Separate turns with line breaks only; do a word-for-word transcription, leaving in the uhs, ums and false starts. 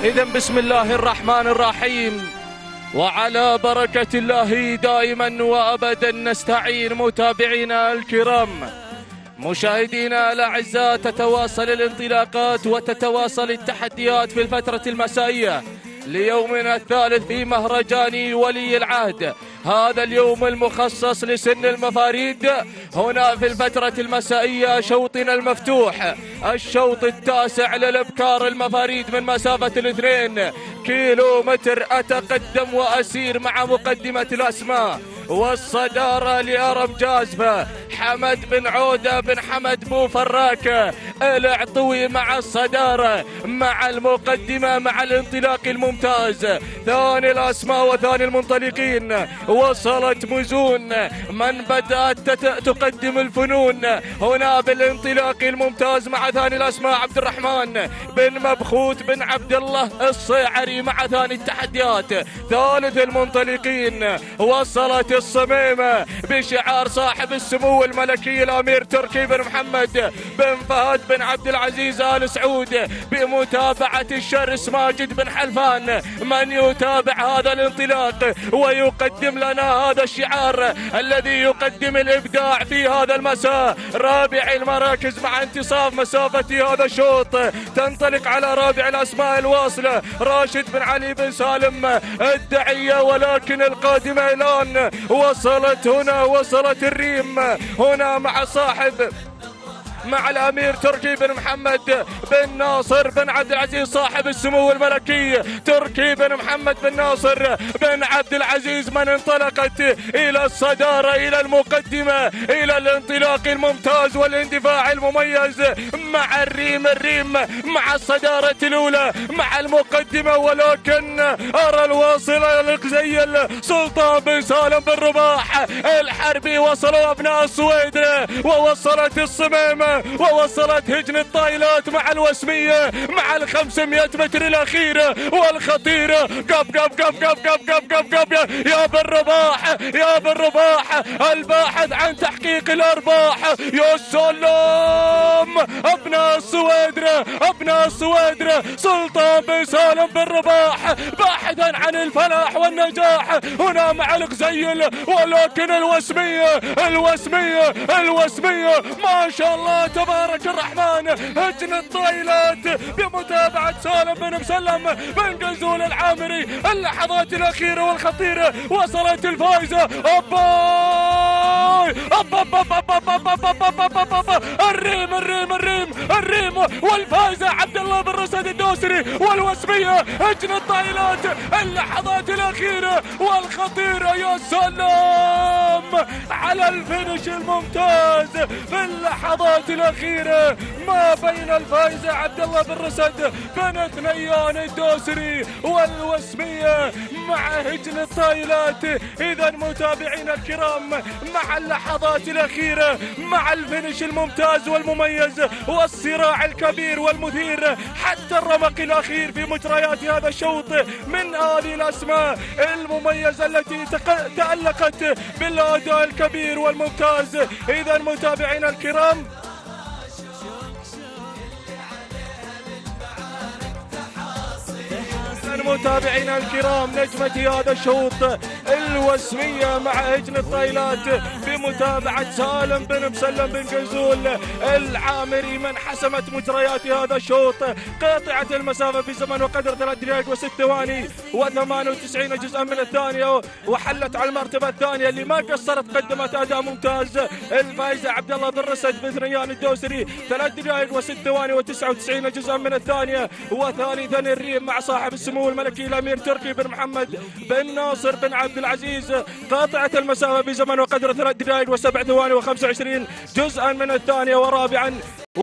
إذا بسم الله الرحمن الرحيم، وعلى بركة الله دائما وأبدا نستعين. متابعينا الكرام، مشاهدينا الأعزاء، تتواصل الانطلاقات وتتواصل التحديات في الفترة المسائية ليومنا الثالث في مهرجان ولي العهد، هذا اليوم المخصص لسن المفاريد. هنا في الفترة المسائية شوطنا المفتوح، الشوط التاسع للأبكار المفاريد من مسافة الاثنين كيلو متر. أتقدم وأسير مع مقدمة الأسماء والصدارة لأرم جازفة، حمد بن عودة بن حمد بو فراك العطوي مع الصدارة مع المقدمة مع الانطلاق الممتاز. ثاني الأسماء وثاني المنطلقين وصلت مزون من بدأت تقدم الفنون هنا بالانطلاق الممتاز مع ثاني الأسماء عبد الرحمن بن مبخوت بن عبد الله الصيعري مع ثاني التحديات. ثالث المنطلقين وصلت الصميمة بشعار صاحب السمو الملكي الأمير تركي بن محمد بن فهد بن عبد العزيز آل سعود بمتابعة الشرس ماجد بن حلفان، من يتابع هذا الانطلاق ويقدم لنا هذا الشعار الذي يقدم الإبداع في هذا المساء. رابع المراكز مع انتصاف مسافة هذا الشوط تنطلق على رابع الأسماء الواصلة راشد بن علي بن سالم الدعية، ولكن القادمة الآن وصلت هنا، وصلت الريم هنا مع صاحب مع الأمير تركي بن محمد بن ناصر بن عبد العزيز صاحب السمو الملكي تركي بن محمد بن ناصر بن عبد العزيز، من انطلقت إلى الصدارة إلى المقدمة إلى الانطلاق الممتاز والاندفاع المميز مع الريم. الريم مع الصدارة الأولى مع المقدمة، ولكن أرى الواصلة القزيل سلطان بن سالم بن رباح الحربي. وصلوا أبناء السويدرة ووصلت الصميمة ووصلت هجن الطايلات مع الوسمية مع الخمسمائة متر الأخيرة والخطيرة. قب قب قب قب قب قب قب قب يا بن رباح يا بن رباح الباحث عن تحقيق الأرباح. يا سلام أبناء السويدرة أبناء السويدرة، سلطان بن سالم بن رباح باحثا عن الفلاح والنجاح هنا مع الغزيل، ولكن الوسمية الوسمية الوسمية ما شاء الله تبارك الرحمن هجن الطايلات بمتابعة سالم بن مسلم بن قزول العامري. اللحظات الأخيرة والخطيرة وصلت الفائزة. أباي أب أب أب أب أب أب أب أب أب أب الريم الريم الريم الريم والفائزة عبد الله بن رسد الدوسري، والوسمية هجن الطايلات. اللحظات الأخيرة والخطيرة، يا سلام على الفينش الممتاز في اللحظات الأخيرة ما بين الفائزة عبد الله بن رسد بن ثنيان الدوسري والوسمية مع هجن الطايلات. إذا متابعينا الكرام، مع اللحظات الأخيرة مع الفينش الممتاز والمميز والصراع الكبير والمثير حتى الرمق الأخير في مجريات هذا الشوط من هذه الأسماء المميزة التي تألقت بالأداء الكبير والممتاز. إذا متابعينا الكرام، متابعينا الكرام، نجمة هذا الشوط الوسمية مع هجن الطايلات بمتابعة سالم بن مسلم بن قزول العامري، من حسمت مجريات هذا الشوط قاطعة المسافة في زمن وقدر ثلاث دقائق وست ثواني وثمان وتسعين جزءا من الثانية، وحلت على المرتبة الثانية اللي ما قصرت، قدمت أداء ممتاز الفائزة عبد الله بن رسد بن ثنيان الدوسري ثلاث دقائق وست ثواني وتسعة وتسعين جزءا من الثانية. وثالثا الريم مع صاحب السمو الملكي الأمير تركي بن محمد بن ناصر بن عبد العزيز قاطعة المسافة بزمن وقدر ثلاث دقائق وسبع ثواني وخمسة وعشرين جزءا من الثانية. ورابعا